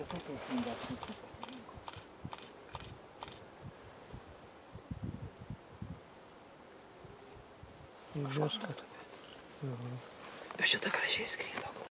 totul fundat cu țipă. E jos tot. Pe așa care și-ai scris acolo.